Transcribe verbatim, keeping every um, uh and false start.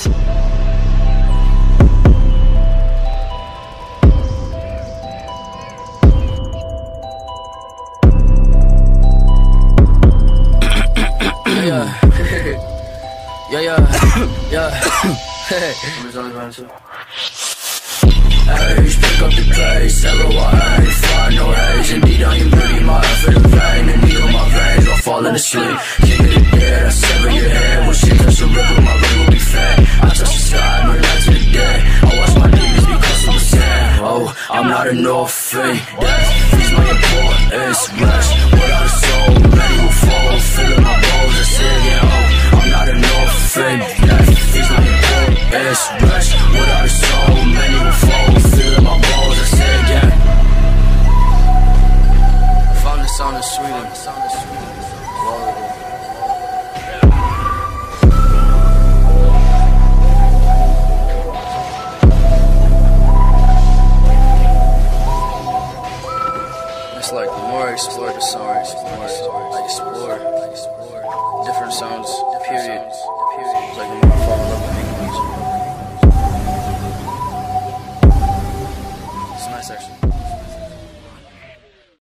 Yeah, yeah, yeah, yeah. Hey, pick up the pace, L O I, find no haze. Indeed, I am beauty, my effort in vain. The needle in my veins, while falling asleep. King of the dead, I sever your head. When shit touch the river, my brain will be fed. I touch the sky, no light to the dead. I watch my demons because of the sand. Oh, I'm not an orphan. Death is my importance. Rest without a soul, many will fall. Filling my bones, I say again. Oh, I'm not an orphan. Death is my importance. Rest without a soul, many will fall. Filling my bones, I say again. Found the sound of Sweden. It's like the more I explore the songs, the more I explore different sounds, period. It's like the more I fall in love with making music.